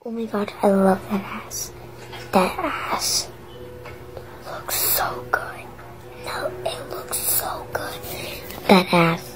Oh my god, I love that ass. That ass looks so good. No, it looks so good. That ass.